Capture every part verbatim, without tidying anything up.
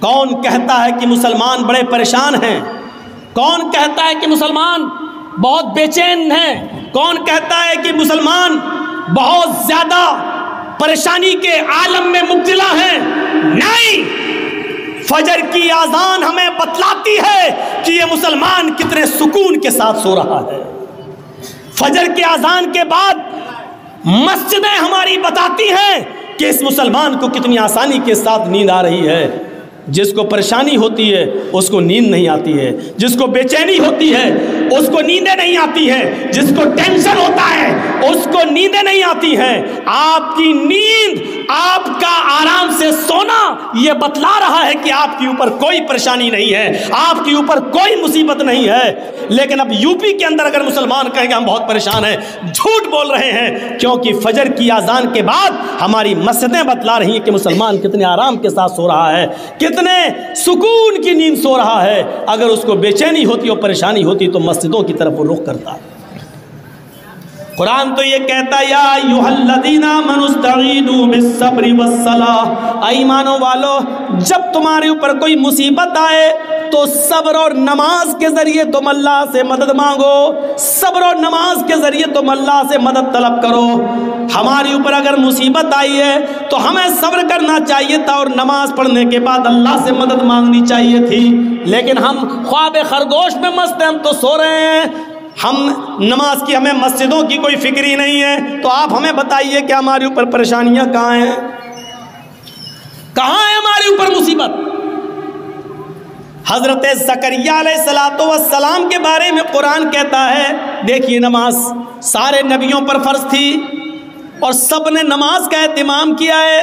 کون کہتا ہے کہ مسلمان بڑے پریشان ہیں؟ کون کہتا ہے کہ مسلمان بہت بے چین ہیں؟ کون کہتا ہے کہ مسلمان بہت زیادہ پریشانی کے عالم میں مبتلا ہیں؟ نہیں، فجر کی اذان ہمیں بتلاتی ہے کہ یہ مسلمان کتنے سکون کے ساتھ سو رہا ہے۔ فجر کی اذان کے بعد مسجدیں ہماری بتاتی ہیں کہ اس مسلمان کو کتنی آسانی کے ساتھ نیند آ رہی ہے۔ جس کو پریشانی ہوتی ہے اس کو نیند نہیں آتی ہے، جس کو بے چینی ہوتی ہے اس کو نیندیں نہیں آتی ہیں، جس کو ٹینشن ہوتا ہے اس کو نیندیں نہیں آتی ہیں۔ آپ کی نیند، آپ کا آرام سے سونا یہ بتلا رہا ہے کہ آپ کے اوپر کوئی پریشانی نہیں ہے، آپ کے اوپر کوئی مصیبت نہیں ہے۔ لیکن اب یو پی کے اندر اگر مسلمان کہیں گے ہم بہت پریشان ہیں، جھوٹ بول رہے ہیں، کیونکہ فجر کی اذان کے بعد ہماری مسجدیں بتلا رہی ہیں کہ مسلمان کتنے آرام کے ساتھ سو رہا ہے، کتنے سکون کی نیند سو رہا ہے۔ اگر اس کو بے چینی ہوتی اور پریشانی ہوتی تو مسجدوں کی طرف وہ رخ کرتا۔ قرآن تو یہ کہتا ہے یا ایھا الذین آمنوا استعینوا بالصبر والصلاۃ، اے ایمانوں والو جب تمہارے اوپر کوئی مصیبت آئے تو صبر اور نماز کے ذریعے تم اللہ سے مدد مانگو، صبر اور نماز کے ذریعے تم اللہ سے مدد طلب کرو۔ ہمارے اوپر اگر مصیبت آئی ہے تو ہمیں صبر کرنا چاہیے تھا اور نماز پڑھنے کے بعد اللہ سے مدد مانگنی چاہیے تھی، لیکن ہم خواب خرگوش میں مست ہیں، ہم تو سو رہے ہیں، ہم نماز کی ہمیں مسجدوں کی کوئی فکر ہی نہیں ہے۔ تو آپ ہمیں بتائیے کہ ہمارے اوپر پریشانیاں کہاں ہیں، کہاں ہے ہمارے اوپر مصیبت؟ حضرت زکریہ علیہ السلام کے بارے میں قرآن کہتا ہے، دیکھیے نماز سارے نبیوں پر فرض تھی اور سب نے نماز کا اہتمام کیا ہے۔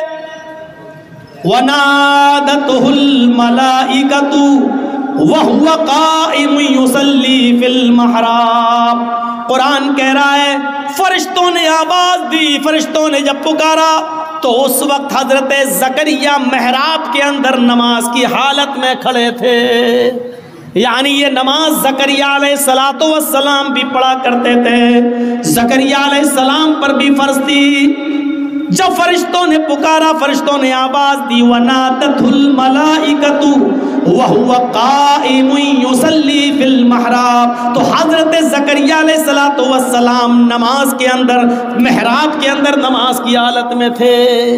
وَنَادَتْهُ الْمَلَائِكَةُ وَهُوَ قَائِمٌ يُصَلِّي فِي الْمِحْرَابِ، قرآن کہہ رہا ہے فرشتوں نے آواز دی، فرشتوں نے جب پکارا تو اس وقت حضرت زکریا محراب کے اندر نماز کی حالت میں کھڑے تھے۔ یعنی یہ نماز زکریا علیہ الصلوۃ والسلام بھی پڑھا کرتے تھے، زکریا علیہ السلام پر بھی فرض تھی۔ جب فرشتوں نے پکارا، فرشتوں نے آواز دی، وَنَادَتْهُ الْمَلَائِكَةُ وَهُوَ قَائِمٌ يُصَلِّي فِي الْمِحْرَابِ، تو حضرت زکریا علیہ الصلوۃ والسلام نماز کے اندر، محراب کے اندر نماز کی حالت میں تھے۔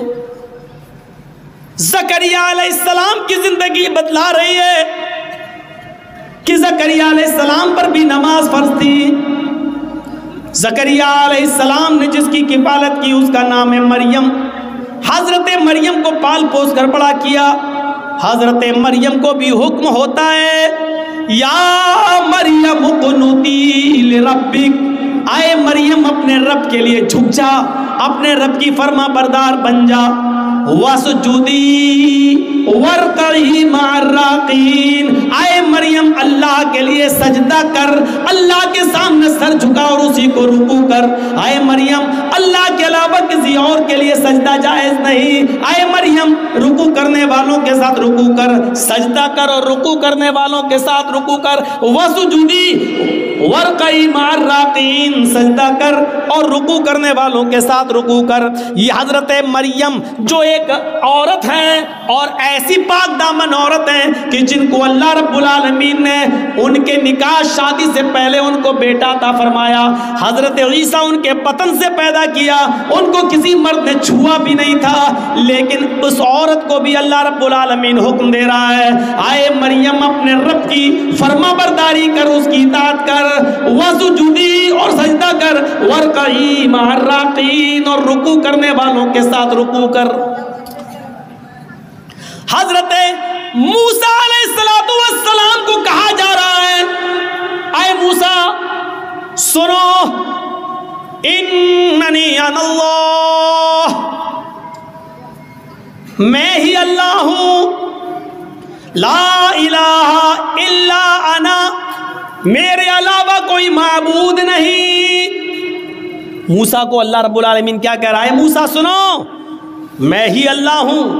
زکریا علیہ السلام کی زندگی بتلا رہی ہے کہ زکریا علیہ السلام پر بھی نماز فرض تھی۔ زکریا علیہ السلام نے جس کی کفالت کی اس کا نام ہے مریم۔ حضرت مریم کو پال پوس کر بڑا کیا۔ حضرت مریم کو بھی حکم ہوتا ہے یا مریم اقنتی لربک، آئے مریم اپنے رب کے لیے جھک جا، اپنے رب کی فرما بردار بن جا۔ وَسْجُدِي وَارْكَعِي مَعَ الرَّاكِعِينَ، آئے مریم اللہ کے لیے سجدہ کر، اللہ کے سامنے سر جھکا اور اسی کو رکوع کر۔ آئے مریم اللہ کے علاوہ کسی اور کے لیے سجدہ جائز نہیں، آئے مریم رکوع کرنے والوں کے ساتھ رکوع کر، سجدہ کر اور رکوع کرنے والوں کے ساتھ رکوع کر۔ وَسْجُدِي وَارْكَعِي مَعَ الرَّاكِعِينَ، سجدہ کر اور رکوع کرنے والوں کے ساتھ رکوع کر۔ یہ حضرت مریم جو ایک عورت ہیں اور ایسی پاک دامن عورت ہیں کہ جن کو اللہ رب العالمین نے ان کے نکاح شادی سے پہلے ان کو بیٹا عطا فرمایا، حضرت عیسیٰ ان کے بطن سے پیدا کیا، ان کو کسی مرد نے چھوا بھی نہیں تھا، لیکن اس عورت کو بھی اللہ رب العالمین حکم دے رہا ہے آئے مریم اپنے رب کی فرما برداری کر، اس کی اطاعت کر، وسجودی اور سجدہ کر، وارکعی مع الراکعین اور رکوع کرنے والوں کے ساتھ رکوع کر۔ حضرت موسیٰ علیہ السلام کو کہا جا رہا ہے اے موسیٰ سنو، اننی انا اللہ، میں ہی اللہ ہوں، لا الہ الا انا، میرے علاوہ کوئی معبود نہیں۔ موسیٰ کو اللہ رب العالمین کیا کہہ رہا ہے؟ موسیٰ سنو، میں ہی اللہ ہوں،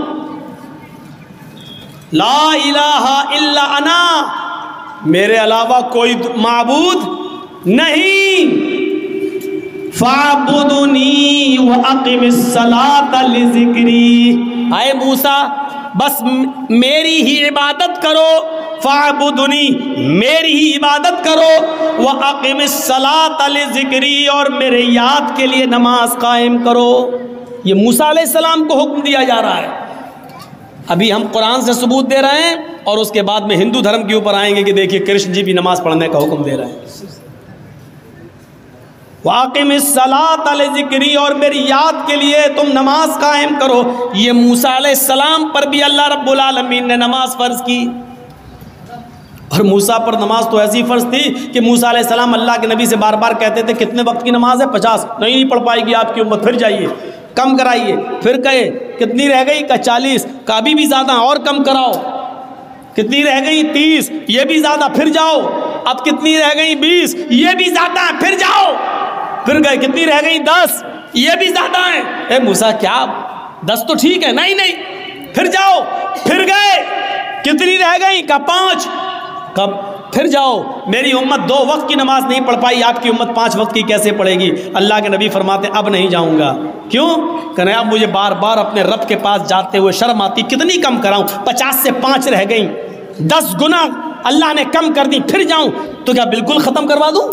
لا الہ الا انا، میرے علاوہ کوئی معبود نہیں۔ فاعبدنی واقم الصلاۃ لذکری، اے موسیٰ بس میری ہی عبادت کرو، فاعبدنی، میری ہی عبادت کرو، وَأَقِمِ الصَّلَاةَ لِذِكْرِي، اور میرے یاد کے لیے نماز قائم کرو۔ یہ موسیٰ علیہ السلام کو حکم دیا جا رہا ہے۔ ابھی ہم قرآن سے ثبوت دے رہے ہیں اور اس کے بعد میں ہندو دھرم کے اوپر آئیں گے کہ دیکھیے کرشن جی بھی نماز پڑھنے کا حکم دے رہے ہیں۔ وَأَقِمِ الصَّلَاةَ لِذِكْرِي، اور میری یاد کے لیے تم نماز قائم کرو۔ یہ موسیٰ علیہ السلام پر بھی اللہ رب العالمین نے نماز فرض کی، اور موسیٰ پر نماز تو ایسی فرض تھی کہ موسیٰ علیہ السلام اللہ کے نبی سے بار بار کہتے تھے کتنے وقت کی نماز ہے؟ پچاس۔ نہیں نہیں پڑھ پائے گی آپ کی امت، پھر جائیے کم کرائیے۔ پھر کہے کتنی رہ گئی؟ کہ چالیس۔ کا ابھی بھی زیادہ، اور کم کراؤ۔ کتنی رہ گئی؟ تیس۔ یہ بھی زیادہ، پھر جاؤ۔ اب کتنی رہ گئی؟ بیس۔ یہ بھی زیادہ، پھر جاؤ۔ پھر گئے کتنی رہ گئی؟ دس۔ یہ بھی زیادہ ہیں۔ اے موسیٰ کیا دس تو ٹھیک ہے؟ نہیں نہیں پھر جاؤ۔ پھر گئے کتنی رہ گئی؟ کہ پانچ۔ کب؟ پھر جاؤ۔ میری امت دو وقت کی نماز نہیں پڑھ پائی، آپ کی امت پانچ وقت کی کیسے پڑھے گی؟ اللہ کے نبی فرماتے اب نہیں جاؤں گا۔ کیوں؟ کہ اب مجھے بار بار اپنے رب کے پاس جاتے ہوئے شرم آتی، کتنی کم کراؤں؟ پچاس سے پانچ رہ گئیں، دس گنا اللہ نے کم کر دی، پھر جاؤں تو کیا بالکل ختم کروا دوں؟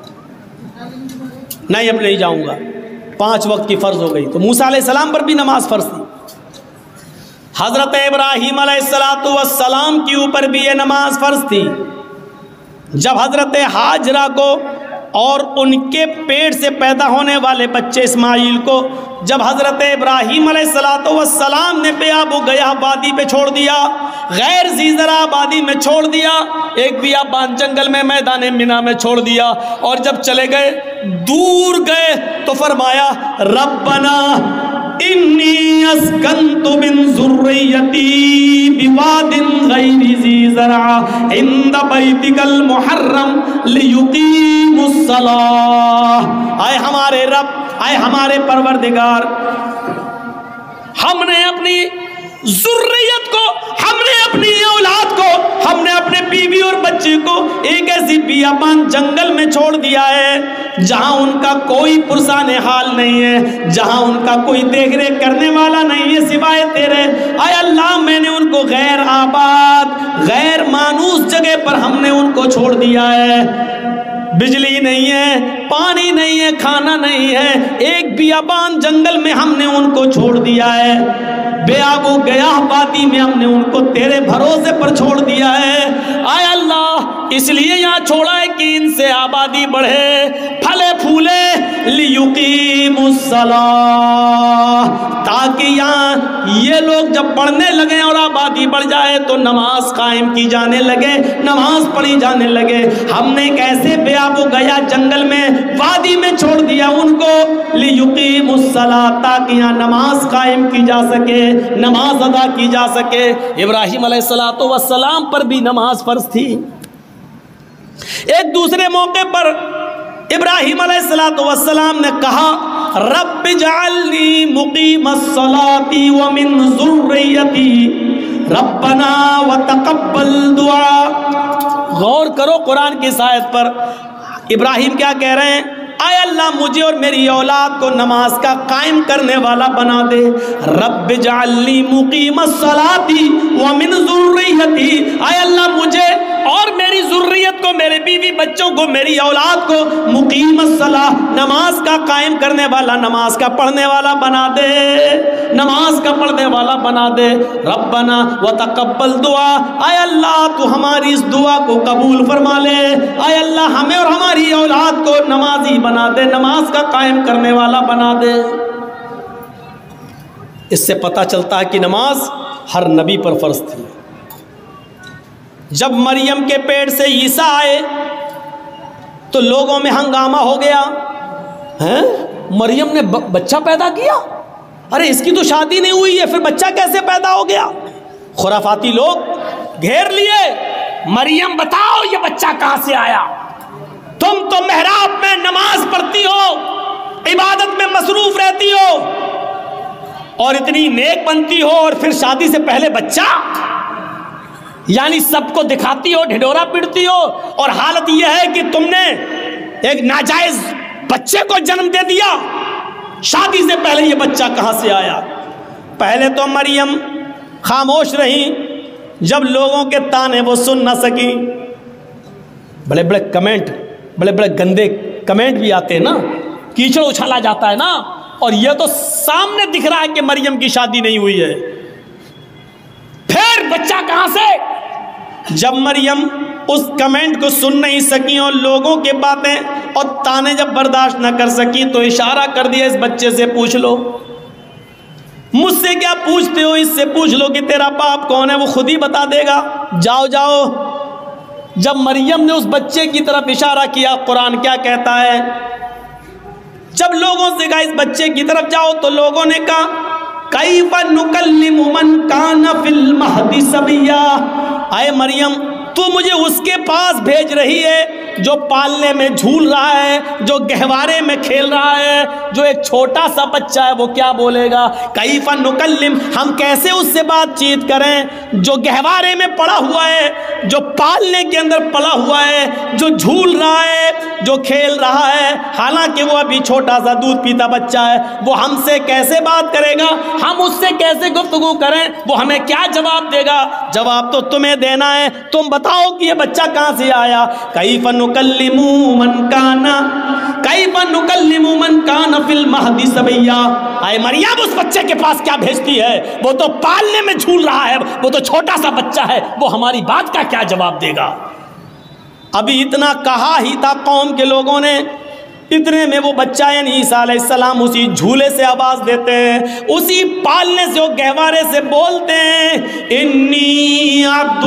نہیں، اب نہیں جاؤں گا۔ پانچ وقت کی فرض ہو گئی۔ تو موسیٰ علیہ السلام پر بھی نماز فرض تھی۔ حضرت ابراہیم علیہ السلام کے اوپر بھی یہ نماز فرض تھی۔ جب حضرت ہاجرہ کو اور ان کے پیٹ سے پیدا ہونے والے بچے اسماعیل کو جب حضرت ابراہیم علیہ السلام نے بے آب و گیا وادی پہ چھوڑ دیا، غیر ذی زرع آبادی میں چھوڑ دیا، ایک بیابان جنگل میں میدان منا میں چھوڑ دیا، اور جب چلے گئے دور گئے تو فرمایا ربنا انی اسکنت من ذریتی بواد غیر ذی زرع عند بیتک المحرم لیقیموا الصلاۃ۔ اے ہمارے رب، اے ہمارے پروردگار، ہم نے اپنی ذریت کو، ہم نے اپنی اولاد کو، ہم نے اپنے بیوی اور بچے کو ایک ایسی بیابان جنگل میں چھوڑ دیا ہے جہاں ان کا کوئی پرسان حال نہیں ہے، جہاں ان کا کوئی دیکھ ریکھ کرنے والا نہیں ہے سوائے تیرے۔ اے اللہ، میں نے ان کو غیر آباد، غیر مانوس جگہ پر ہم نے ان کو چھوڑ دیا ہے۔ بجلی نہیں ہے، پانی نہیں ہے، کھانا نہیں ہے، ایک بیابان جنگل میں ہم نے ان کو چھوڑ دیا ہے، بے آب و گیاہ وادی میں ہم نے ان کو تیرے بھروسے پر چھوڑ دیا ہے۔ اے اللہ، اس لیے یہاں چھوڑا ہے کہ ان سے آبادی بڑھے، پھلے پھولے، لیقیموا الصلاۃ، تاکہ یہاں یہ لوگ جب پڑھنے لگے اور آبادی بڑھ جائے تو نماز قائم کی جانے لگے، نماز پڑھی جانے لگے۔ ہم نے کیسے بے آب و گیا جنگل میں وادی میں چھوڑ دیا ان کو، لیقیموا الصلاۃ، تاکہ یہاں نماز قائم کی جا سکے، نماز ادا کی جا سکے۔ ابراہیم علیہ السلام پر بھی نماز فرض تھی۔ ایک دوسرے موقع پر ابراہیم علیہ السلام نے کہا رب اجعلنی مقیم الصلاۃ ومن ذریتی ربنا وتقبل دعا۔ غور کرو قرآن کی اس آیت پر، ابراہیم کیا کہہ رہے ہیں؟ اے اللہ، مجھے اور میری اولاد کو نماز کا قائم کرنے والا بنا دے۔ رب اجعلنی مقیم الصلاۃ ومن ذریتی، اے اللہ مجھے اور میری ذریت کو، میرے بیوی بچوں کو، میری اولاد کو مقیم الصلاۃ، نماز کا قائم کرنے والا، نماز کا پڑھنے والا بنا دے، نماز کا پڑھنے والا بنا دے۔ ربنا وتقبل دعا، اے اللہ تو ہماری اس دعا کو قبول فرما لے، اے اللہ ہمیں اور ہماری اولاد کو نمازی بنا دے، نماز کا قائم کرنے والا بنا دے۔ اس سے پتہ چلتا ہے کہ نماز ہر نبی پر فرض تھی۔ جب مریم کے پیٹ سے عیسیٰ آئے تو لوگوں میں ہنگامہ ہو گیا، ہیں مریم نے بچہ پیدا کیا؟ ارے اس کی تو شادی نہیں ہوئی ہے، پھر بچہ کیسے پیدا ہو گیا؟ خرافاتی لوگ گھیر لیے، مریم بتاؤ یہ بچہ کہاں سے آیا؟ تم تو محراب میں نماز پڑھتی ہو، عبادت میں مصروف رہتی ہو اور اتنی نیک بنتی ہو، اور پھر شادی سے پہلے بچہ؟ یعنی سب کو دکھاتی ہو، ڈھڈورا پیٹتی ہو، اور حالت یہ ہے کہ تم نے ایک ناجائز بچے کو جنم دے دیا۔ شادی سے پہلے یہ بچہ کہاں سے آیا؟ پہلے تو مریم خاموش رہیں. جب لوگوں کے تانے وہ سن نہ سکی, بڑے بڑے کمنٹ, بڑے بڑے گندے کمنٹ بھی آتے ہیں نا, کیچڑ اچھالا جاتا ہے نا, اور یہ تو سامنے دکھ رہا ہے کہ مریم کی شادی نہیں ہوئی ہے. پھر بچہ کہاں سے؟ جب مریم اس کمنٹ کو سن نہیں سکی اور لوگوں کے باتیں اور تانے جب برداشت نہ کر سکی تو اشارہ کر دیا اس بچے سے پوچھ لو. مجھ سے کیا پوچھتے ہو, اس سے پوچھ لو کہ تیرا باپ کون ہے, وہ خود ہی بتا دے گا. جاؤ جاؤ. جب مریم نے اس بچے کی طرف اشارہ کیا, قرآن کیا کہتا ہے؟ جب لوگوں سے کہا اس بچے کی طرف جاؤ تو لوگوں نے کہا کیف نکلم من کان فی المہد صبیا. اے مریم, تو مجھے اس کے پاس بھیج رہی ہے جو پالنے میں جھول رہا ہے, جو گہوارے میں کھیل رہا ہے, جو ایک چھوٹا سا بچہ ہے, وہ کیا بولے گا؟ کیف نکلم, ہم کیسے اس سے بات چیت کریں جو گہوارے میں پڑا ہوا ہے, جو پالنے کے اندر پڑا ہوا ہے, جو جھول رہا ہے, جو کھیل رہا ہے, حالانکہ وہ ابھی چھوٹا سا دودھ پیتا بچہ ہے. وہ ہم سے کیسے بات کرے گا؟ ہم اس سے کیسے گفتگو کریں؟ وہ ہمیں کیا جواب دے گا؟ جواب تو تمہیں دینا ہے. تم بتاؤ کہ یہ بچہ کہاں سے آیا. کیف نکلم من کان کیف نکلم من کان فی المہد صبیا. اے مریم, اس بچے کے پاس کیا بھیجتی ہے؟ وہ تو پالنے میں جھول رہا ہے, وہ تو چھوٹا سا بچہ ہے, وہ ہماری بات کا کیا جواب دے گا؟ ابھی اتنا کہا ہی تھا قوم کے لوگوں نے, اتنے میں وہ بچہ یعنی عیسیٰ علیہ السلام اسی جھولے سے آواز دیتے ہیں, اسی پالنے سے, وہ گہوارے سے بولتے ہیں انی عبد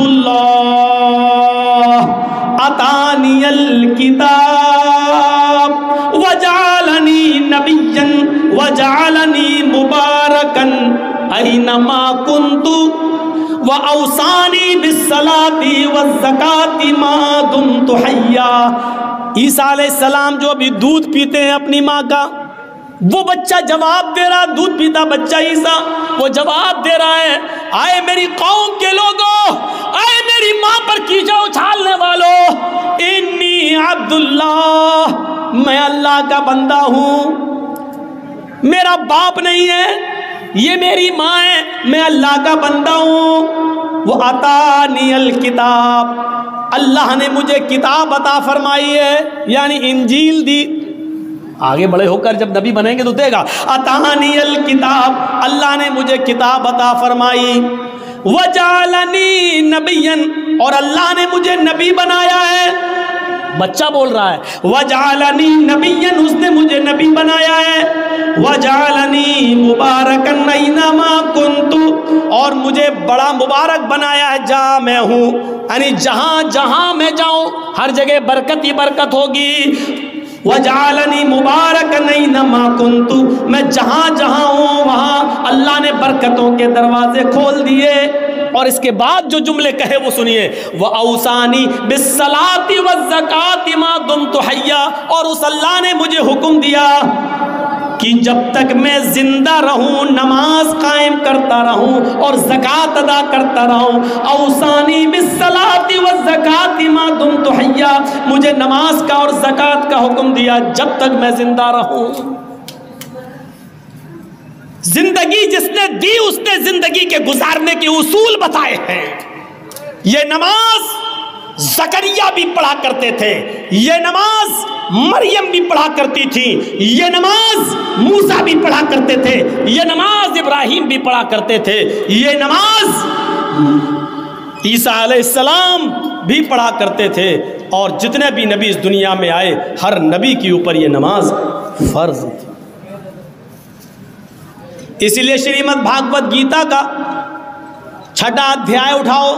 اللہ اتانی الکتاب وجعلنی نبیا وجعلنی مبارکا اینما کنت وَأَوْصَانِي بِالصَّلَاةِ وَالزَّكَاةِ مَا دُمْتُ حَيًّا. عیسیٰ علیہ السلام جو ابھی دودھ پیتے ہیں اپنی ماں کا, وہ بچہ جواب دے رہا, دودھ پیتا بچہ عیسیٰ, وہ جواب دے رہا ہے آئے میری قوم کے لوگوں, آئے میری ماں پر کیچڑ اچھالنے والوں, انی عبداللہ, میں اللہ کا بندہ ہوں, میرا باپ نہیں ہے, یہ میری ماں ہے, میں اللہ کا بندہ ہوں. وہ اتانی الکتاب, اللہ نے مجھے کتاب عطا فرمائی ہے, یعنی انجیل دی. آگے بڑے ہو کر جب نبی بنیں گے تو دے گا. اتانی الکتاب, اللہ نے مجھے کتاب عطا فرمائی. وجعلنی نبیا, اور اللہ نے مجھے نبی بنایا ہے. بچہ بول رہا ہے وجعلنی نبیا, اس نے مجھے نبی بنایا ہے. وجعلنی مبارکا اینما کنت, اور مجھے بڑا مبارک بنایا ہے جہاں میں ہوں, یعنی جہاں جہاں میں جاؤں ہر جگہ برکت ہی برکت ہوگی. وجعلنی مبارکا اینما کنت, میں جہاں جہاں ہوں وہاں اللہ نے برکتوں کے دروازے کھول دیے. اور اس کے بعد جو جملے کہے وہ سنیے, وَأَوْصَانِي بِالصَّلَاةِ وَالزَّكَاةِ مَا دُمْتُ حَيًّا, اور اس اللہ نے مجھے حکم دیا کہ جب تک میں زندہ رہوں نماز قائم کرتا رہوں اور زکوٰۃ ادا کرتا رہوں. اوصانی بالصلاۃ والزکوٰۃ ما دمت حیا, مجھے نماز کا اور زکوٰۃ کا حکم دیا جب تک میں زندہ رہوں. زندگی جس نے دی اس نے زندگی کے گزارنے کے اصول بتائے ہیں. یہ نماز زکریا بھی پڑھا کرتے تھے, یہ نماز مریم بھی پڑھا کرتی تھی, یہ نماز موسیٰ بھی پڑھا کرتے تھے, یہ نماز ابراہیم بھی پڑھا کرتے تھے, یہ نماز عیسیٰ علیہ السلام بھی پڑھا کرتے تھے. اور جتنے بھی نبی اس دنیا میں آئے ہر نبی کے اوپر یہ نماز فرض تھی. اسی لیے شریمد بھاگوت گیتا کا چھٹا ادھیائے اٹھاؤ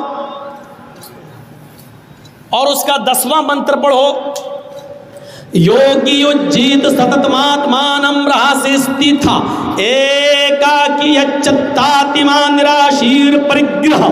اور اس کا دسواں منتر پڑھو. یوگی اجیت ستتماتمانم رہاسستی تھا ایکاکی اچتاتیمان نراشیر پرگرہ.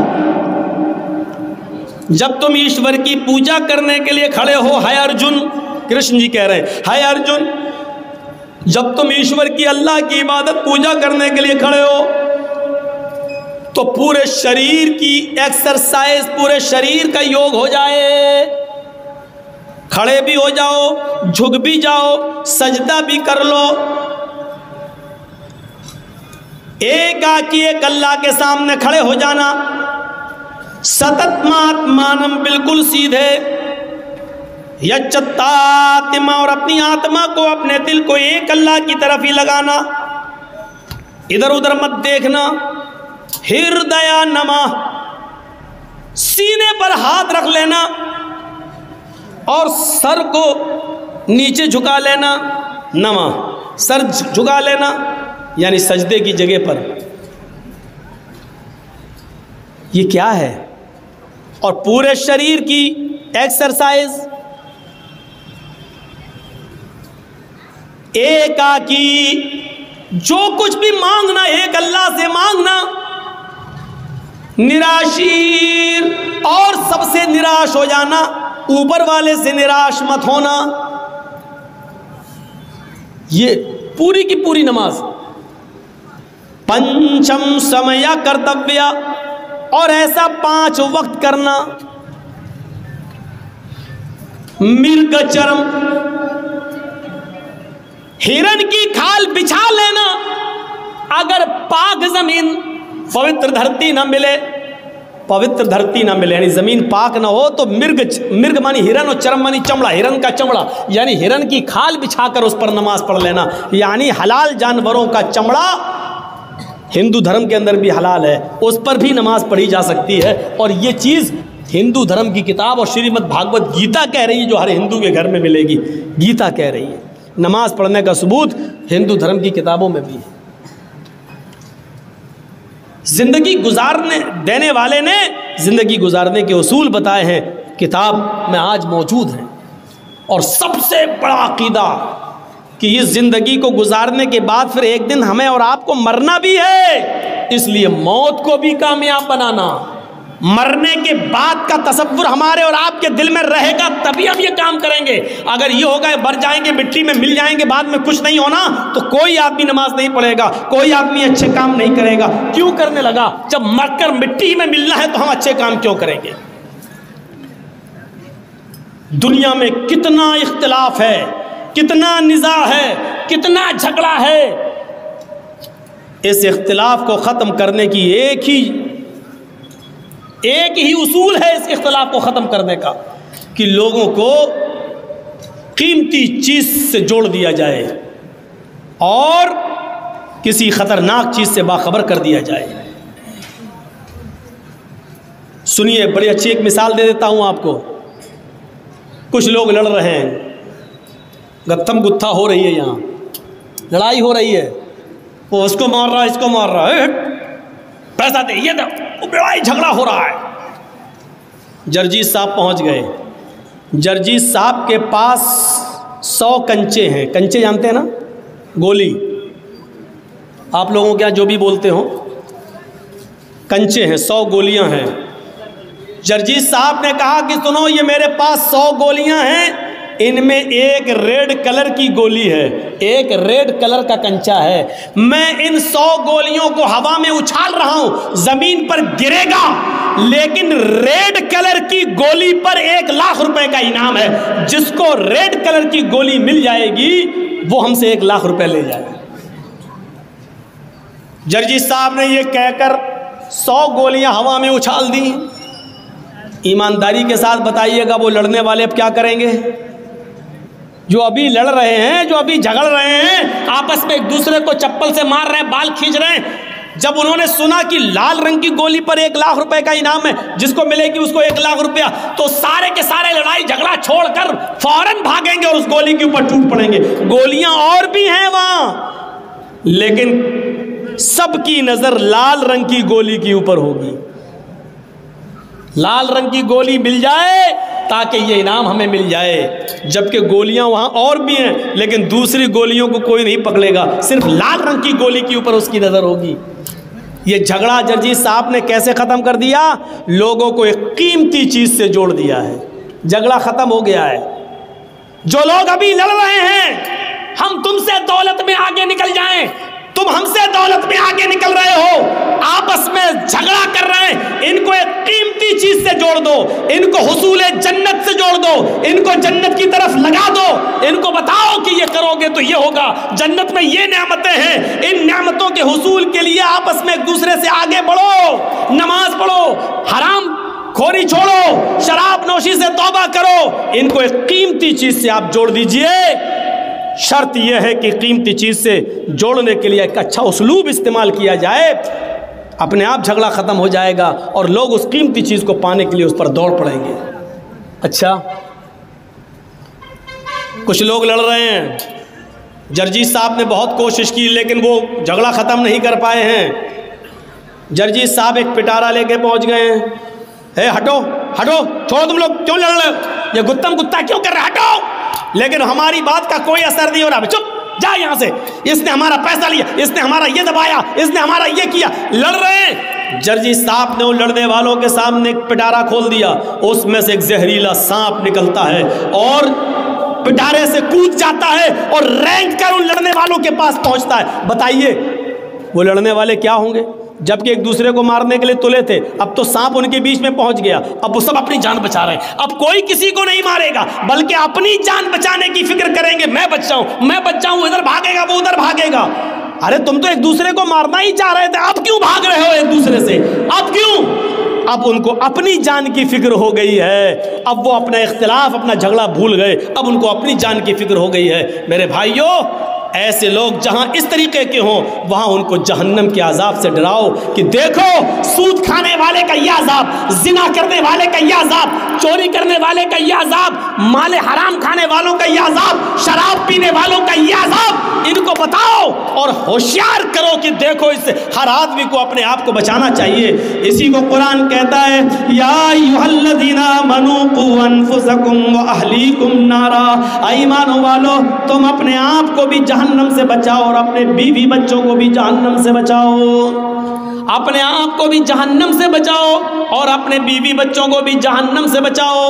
جب تم ایشور کی پوجا کرنے کے لیے کھڑے ہو, ہے ارجن, کرشن جی کہہ رہے ہیں, ہے ارجن, جب تم ایشور کی اللہ کی عبادت پوجا کرنے کے لیے کھڑے ہو تو پورے شریر کی ایکسرسائز, پورے شریر کا یوگ ہو جائے. کھڑے بھی ہو جاؤ, جھک بھی جاؤ, سجدہ بھی کر لو. ایک آکی ایک اللہ کے سامنے کھڑے ہو جانا، ستت ماتمانم بالکل سیدھے، یچتاتما اور اپنی آتما کو اپنے دل کو ایک اللہ کی طرف ہی لگانا، ادھر ادھر مت دیکھنا، ہردیا نما سینے پر ہاتھ رکھ لینا اور سر کو نیچے جھکا لینا، نما سر جھکا لینا یعنی سجدے کی جگہ پر۔ یہ کیا ہے؟ اور پورے شریر کی ایکسرسائز، ایک آکی جو کچھ بھی مانگنا ایک اللہ سے مانگنا، نراشیر اور سب سے نراش ہو جانا، اوپر والے سے نراش مت ہونا۔ یہ پوری کی پوری نماز۔ پنچم سمیا کرتویہ اور ایسا پانچ وقت کرنا۔ مرگ چرم ہرن کی کھال بچھا لینا، اگر پاک زمین پوتر دھرتی نہ ملے، پوتر دھرتی نہ ملے یعنی زمین پاک نہ ہو تو مرگ مرگ مانی ہرن اور چرم مانی چمڑا، ہرن کا چمڑا یعنی ہرن کی کھال بچھا کر اس پر نماز پڑھ لینا، یعنی حلال جانوروں کا چمڑا ہندو دھرم کے اندر بھی حلال ہے، اس پر بھی نماز پڑھی جا سکتی ہے۔ اور یہ چیز ہندو دھرم کی کتاب اور شریمد بھاگوت گیتا کہہ رہی ہے، جو ہر ہندو کے گھر میں ملے گی، گیتا کہہ رہی ہے۔ نماز پڑھنے کا ثبوت ہندو دھرم کی کتابوں میں بھی ہے۔ زندگی گزارنے دینے والے نے زندگی گزارنے کے اصول بتائے ہیں، کتاب میں آج موجود ہیں۔ اور سب سے بڑا عقیدہ کہ یہ زندگی کو گزارنے کے بعد پھر ایک دن ہمیں اور آپ کو مرنا بھی ہے، اس لیے موت کو بھی کامیاب بنانا، مرنے کے بعد کا تصور ہمارے اور آپ کے دل میں رہے گا تبھی ہم یہ کام کریں گے۔ اگر یہ ہوگا مر جائیں گے، مٹی میں مل جائیں گے، بعد میں کچھ نہیں ہونا، تو کوئی آدمی نماز نہیں پڑھے گا، کوئی آدمی اچھے کام نہیں کرے گا۔ کیوں کرنے لگا؟ جب مر کر مٹی میں ملنا ہے تو ہم اچھے کام کیوں کریں گے؟ دنیا میں کتنا اختلاف ہے، کتنا نزاع ہے، کتنا جھگڑا ہے۔ اس اختلاف کو ختم کرنے کی ایک ہی ایک ہی اصول ہے اس اختلاف کو ختم کرنے کا، کہ لوگوں کو قیمتی چیز سے جوڑ دیا جائے اور کسی خطرناک چیز سے باخبر کر دیا جائے۔ سنیے، بڑی اچھی ایک مثال دے دیتا ہوں آپ کو۔ کچھ لوگ لڑ رہے ہیں، گتھم گتھا ہو رہی ہے، یہاں لڑائی ہو رہی ہے، وہ اس کو مار رہا ہے، اس کو مار رہا ہے، پیسہ دے، یہ دے، لڑائی جھگڑا ہو رہا ہے۔ جرجیت صاحب پہنچ گئے۔ جرجیت صاحب کے پاس سو کنچے ہیں، کنچے جانتے ہیں نا، گولی، آپ لوگوں کے یہاں جو بھی بولتے ہوں، کنچے ہیں، سو گولیاں ہیں۔ جرجیت صاحب نے کہا کہ سنو، یہ میرے پاس سو گولیاں ہیں، ان میں ایک ریڈ کلر کی گولی ہے، ایک ریڈ کلر کا کنچا ہے، میں ان سو گولیوں کو ہوا میں اچھال رہا ہوں، زمین پر گرے گا، لیکن ریڈ کلر کی گولی پر ایک لاکھ روپے کا انعام ہے، جس کو ریڈ کلر کی گولی مل جائے گی وہ ہم سے ایک لاکھ روپے لے جائے گا۔ جرجیت صاحب نے یہ کہہ کر سو گولیاں ہوا میں اچھال دی۔ ایمانداری کے ساتھ بتائیے گا وہ لڑنے والے اب کیا کریں گے؟ جو ابھی لڑ رہے ہیں، جو ابھی جھگڑ رہے ہیں، آپس میں ایک دوسرے کو چپل سے مار رہے ہیں، بال کھینچ رہے ہیں، جب انہوں نے سنا کہ لال رنگ کی گولی پر ایک لاکھ روپے کا انعام ہے، جس کو ملے گی اس کو ایک لاکھ روپیہ، تو سارے کے سارے لڑائی جھگڑا چھوڑ کر فوراً بھاگیں گے اور اس گولی کے اوپر ٹوٹ پڑیں گے۔ گولیاں اور بھی ہیں وہاں، لیکن سب کی نظر لال رنگ کی گولی کے اوپر ہوگی۔ لال رنگ کی گولی مل جائے تاکہ یہ انعام ہمیں مل جائے، جبکہ گولیاں وہاں اور بھی ہیں، لیکن دوسری گولیوں کو کوئی نہیں پکڑے گا، صرف لال رنگ کی گولی کے اوپر اس کی نظر ہوگی۔ یہ جھگڑا جرجیت صاحب نے کیسے ختم کر دیا؟ لوگوں کو ایک قیمتی چیز سے جوڑ دیا ہے، جھگڑا ختم ہو گیا ہے۔ جو لوگ ابھی لڑ رہے ہیں، ہم تم سے دولت میں آگے نکل جائیں، تم ہم سے دولت میں آگے نکل رہے ہو، آپس میں جھگڑا کر رہے ہیں، ان کو ایک قیمتی چیز سے جوڑ دو، ان کو حصول جنت سے جوڑ دو، ان کو جنت کی طرف لگا دو، ان کو بتاؤ کہ یہ کرو گے تو یہ ہوگا، جنت میں یہ نعمتیں ہیں، ان نعمتوں کے حصول کے لیے آپس میں ایک دوسرے سے آگے بڑھو، نماز پڑھو، حرام خوری چھوڑو، شراب نوشی سے توبہ کرو، ان کو ایک قیمتی چیز سے آپ جوڑ دیجئے۔ شرط یہ ہے کہ قیمتی چیز سے جوڑنے کے لیے ایک اچھا اسلوب استعمال کیا جائے، اپنے آپ جھگڑا ختم ہو جائے گا اور لوگ اس قیمتی چیز کو پانے کے لیے اس پر دوڑ پڑیں گے۔ اچھا، کچھ لوگ لڑ رہے ہیں، جرجیت صاحب نے بہت کوشش کی لیکن وہ جھگڑا ختم نہیں کر پائے ہیں۔ جرجیت صاحب ایک پٹارا لے کے پہنچ گئے ہیں، اے ہٹو ہٹو، چھوڑو، تم لوگ کیوں لڑ رہے ہو، یہ گتم گتا کیوں کر رہے، ہٹو، لیکن ہماری بات کا کوئی اثر نہیں ہو رہا، چپ جا یہاں سے، اس نے ہمارا پیسہ لیا، اس نے ہمارا یہ دبایا، اس نے ہمارا یہ کیا، لڑ رہے ہیں۔ جرجیت صاحب نے ان لڑنے والوں کے سامنے ایک پٹارا کھول دیا، اس میں سے ایک زہریلا سانپ نکلتا ہے اور پٹارے سے کود جاتا ہے اور رینگ کر ان لڑنے والوں کے پاس پہنچتا ہے۔ بتائیے وہ لڑنے والے کیا ہوں گے؟ جبکہ ایک دوسرے کو مارنے کے لیے تلے تھے، اب تو سانپ ان کے بیچ میں پہنچ گیا، اب وہ سب اپنی جان بچا رہے ہیں، اب کوئی کسی کو نہیں مارے گا بلکہ اپنی جان بچانے کی فکر کریں گے، میں بچ جاؤں میں بچ جاؤں، ادھر بھاگے گا وہ ادھر بھاگے گا۔ ارے تم تو ایک دوسرے کو مارنا ہی چاہ رہے تھے، اب کیوں بھاگ رہے ہو ایک دوسرے سے، اب کیوں؟ اب ان کو اپنی جان کی فکر ہو گئی ہے، اب وہ اپنا اختلاف اپنا جھگڑا بھول گئے، اب ان کو اپنی جان کی فکر ہو گئی ہے۔ میرے بھائیوں، ایسے لوگ جہاں اس طریقے کے ہوں وہاں ان کو جہنم کے عذاب سے ڈراؤ کہ دیکھو سود کھانے والے کا یہ عذاب، زنا کرنے والے کا یہ عذاب، چوری کرنے والے کا یہ عذاب، مال حرام کھانے والوں کا یہ عذاب، شراب پینے والوں کا یہ عذاب، ان کو بتاؤ اور ہوشیار کرو کہ دیکھو اس سے ہر آدمی کو اپنے آپ کو بچانا چاہیے۔ اسی کو قرآن کہتا ہے، یا ایھا الذین آمنوا قوا انفسکم واہلیکم نارا، ایمان والو تم اپنے آپ کو بھی جہنم سے بچاؤ اور اپنے بیوی بچوں کو بھی جہنم سے بچاؤ، اپنے آپ کو بھی جہنم سے بچاؤ اور اپنے بیوی بچوں کو بھی جہنم سے بچاؤ۔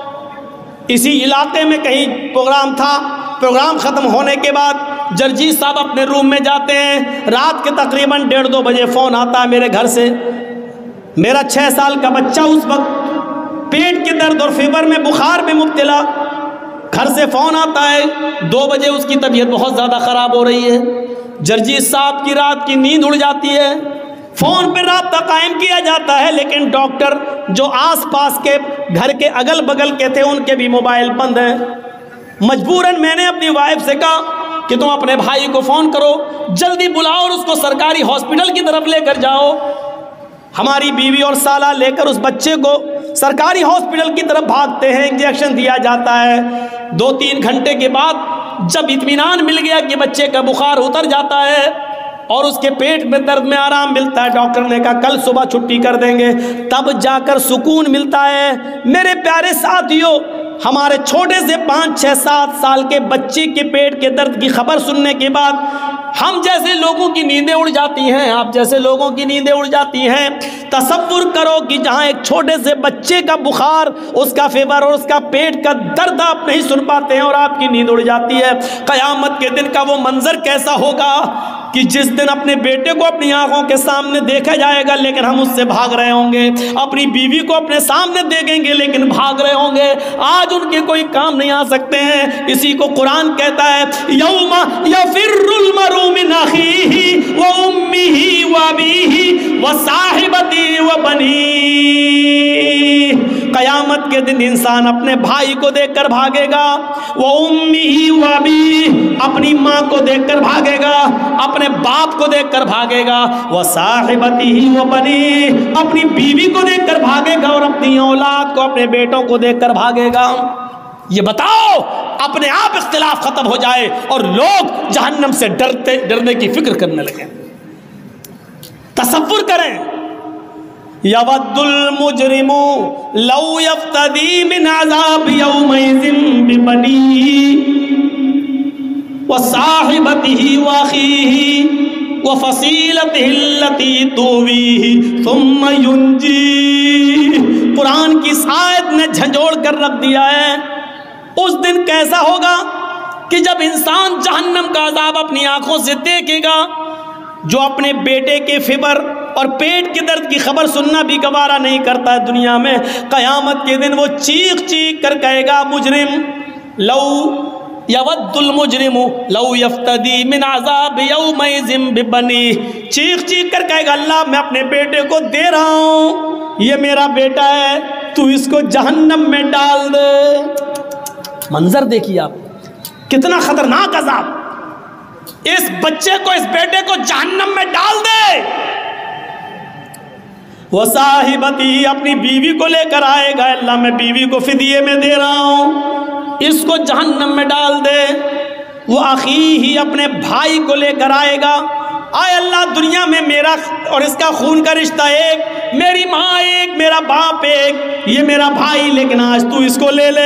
اسی علاقے میں کہیں پروگرام تھا، پروگرام ختم ہونے کے بعد جرجیت صاحب اپنے روم میں جاتے ہیں، رات کے تقریباً ڈیڑھ دو بجے فون آتا ہے میرے گھر سے، میرا چھ سال کا بچہ اس وقت پیٹ کے درد اور فیور میں بخار میں مبتلا، گھر سے فون آتا ہے، دو بجے اس کی طبیعت بہت زیادہ خراب ہو رہی ہے، جرجیت صاحب کی رات کی نیند اڑ جاتی ہے، فون پہ رابطہ قائم کیا جاتا ہے لیکن ڈاکٹر جو آس پاس کے گھر کے اگل بگل کے تھے ان کے بھی موبائل بند ہیں۔ مجبوراً میں نے اپنی وائف سے کہا کہ تم اپنے بھائی کو فون کرو، جلدی بلاؤ اور اس کو سرکاری ہاسپٹل کی طرف لے کر جاؤ۔ ہماری بیوی اور سالہ لے کر اس بچے کو سرکاری ہاسپٹل کی طرف بھاگتے ہیں، انجیکشن دیا جاتا ہے، دو تین گھنٹے کے بعد جب اطمینان مل گیا کہ بچے کا بخار اتر جاتا ہے اور اس کے پیٹ میں درد میں آرام ملتا ہے، ڈاکٹر نے کہا کل صبح چھٹی کر دیں گے، تب جا کر سکون ملتا ہے۔ میرے پیارے ساتھیوں، ہمارے چھوٹے سے پانچ چھ سات سال کے بچے کے پیٹ کے درد کی خبر سننے کے بعد ہم جیسے لوگوں کی نیندیں اڑ جاتی ہیں، آپ جیسے لوگوں کی نیندیں اڑ جاتی ہیں۔ تصور کرو کہ جہاں ایک چھوٹے سے بچے کا بخار، اس کا فیور اور اس کا پیٹ کا درد آپ نہیں سن پاتے ہیں اور آپ کی نیند اڑ جاتی ہے، قیامت کے دن کا وہ منظر کیسا ہوگا کہ جس دن اپنے بیٹے کو اپنی آنکھوں کے سامنے دیکھا جائے گا لیکن ہم اس سے بھاگ رہے ہوں گے، اپنی بیوی کو اپنے سامنے دیکھیں گے لیکن بھاگ رہے ہوں گے، آج ان کے کوئی کام نہیں آ سکتے ہیں۔ اسی کو قرآن کہتا ہے، یوم یفر المرء من اخیہ وامہ وابیہ وصاحبتہ وبنیہ، قیامت کے دن انسان اپنے بھائی کو دیکھ کر بھاگے گا، وامہ وابیہ اپنی ماں کو دیکھ کر بھاگے گا، اپنے باپ کو دیکھ کر بھاگے گا، وصاحبتہ وبنیہ اپنی بیوی کو دیکھ کر بھاگے گا اور اپنی اولاد کو اپنے بیٹوں کو دیکھ کر بھاگے گا۔ یہ بتاؤ اپنے آپ اختلاف ختم ہو جائے اور لوگ جہنم سے ڈرتے ڈرنے کی فکر کرنے لگیں۔ تصور کریں، یود المجرم لو یفتدی من عذاب یومئذ ببنیہ وصاحبتہ واخیہ وفصیلتہ التی تؤویہ ثم ینجیہ۔ قرآن کی اس آیت نے جھنجھوڑ کر رکھ دیا ہے، اس دن کیسا ہوگا کہ جب انسان جہنم کا عذاب اپنی آنکھوں سے دیکھے گا، جو اپنے بیٹے کے فبر اور پیٹ کے درد کی خبر سننا بھی گوارا نہیں کرتا ہے دنیا میں، قیامت کے دن وہ چیخ چیخ کر کہے گا مجرم لو یود المجرم لو یفتدی من عذاب یومئذ ببنی، چیخ چیخ کر کہے گا اللہ میں اپنے بیٹے کو دے رہا ہوں، یہ میرا بیٹا ہے، تو اس کو جہنم میں ڈال دے۔ منظر دیکھیے آپ، کتنا خطرناک عذاب، اس بچے کو اس بیٹے کو جہنم میں ڈال دے۔ وہ صاحبتی اپنی بیوی کو لے کر آئے گا، اللہ میں بیوی کو فدیے میں دے رہا ہوں، اس کو جہنم میں ڈال دے۔ وہ اخی ہی اپنے بھائی کو لے کر آئے گا، آئے اللہ دنیا میں میرا اور اس کا خون کا رشتہ ایک، میری ماں ایک، میرا باپ ایک، یہ میرا بھائی، لیکن آج تو اس کو لے لے۔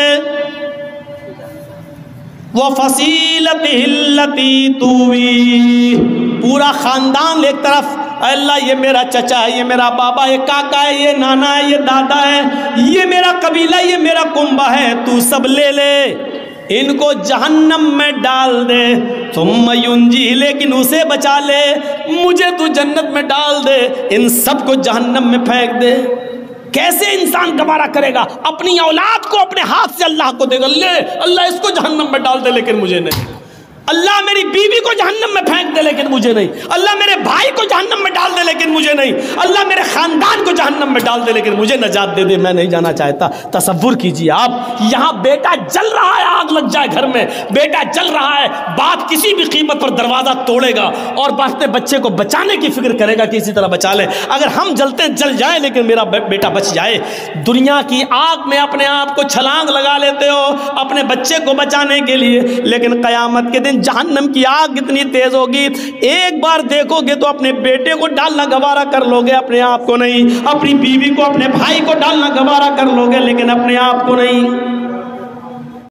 وَفَصِيلَتِهِ الَّتِي تُؤْوِيهِ، پورا خاندان ایک طرف، اے اللہ یہ میرا چچا ہے، یہ میرا بابا، یہ کاکا ہے، یہ نانا ہے، یہ دادا ہے، یہ میرا قبیلہ، یہ میرا کنبہ ہے، تو سب لے لے، ان کو جہنم میں ڈال دے۔ ثم ینجی، لیکن اسے بچا لے، مجھے تو جنت میں ڈال دے، ان سب کو جہنم میں پھینک دے۔ کیسے انسان گوارا کرے گا اپنی اولاد کو اپنے ہاتھ سے اللہ کو دے گا، لے اللہ اس کو جہنم میں ڈال دے لیکن مجھے نہیں، اللہ میری بیوی کو جہنم میں پھینک دے لیکن مجھے نہیں، اللہ میرے بھائی کو جہنم میں ڈال دے لیکن مجھے نہیں، اللہ میرے خاندان کو جہنم میں ڈال دے لیکن مجھے نجات دے دے، میں نہیں جانا چاہتا۔ تصور کیجئے آپ، یہاں بیٹا جل رہا ہے، آگ لگ جائے گھر میں، بیٹا جل رہا ہے، باپ کسی بھی قیمت پر دروازہ توڑے گا اور اپنے بچے کو بچانے کی فکر کرے گا کہ اسی طرح بچا لے، اگر ہم جلتے ہیں جل جائے لیکن میرا بیٹا بچ جائے۔ دنیا کی آگ میں اپنے آپ کو چھلانگ لگا لیتے ہو اپنے بچے کو بچانے کے لیے، لیکن قیامت کے دن جہنم کی آگ اتنی تیز ہوگی، ایک بار دیکھو گے تو اپنے بیٹے کو ڈالنا گوارا کر لو گے، اپنے آپ کو نہیں، اپنی بیوی کو اپنے بھائی کو ڈالنا گوارا کر لو گے لیکن اپنے آپ کو نہیں۔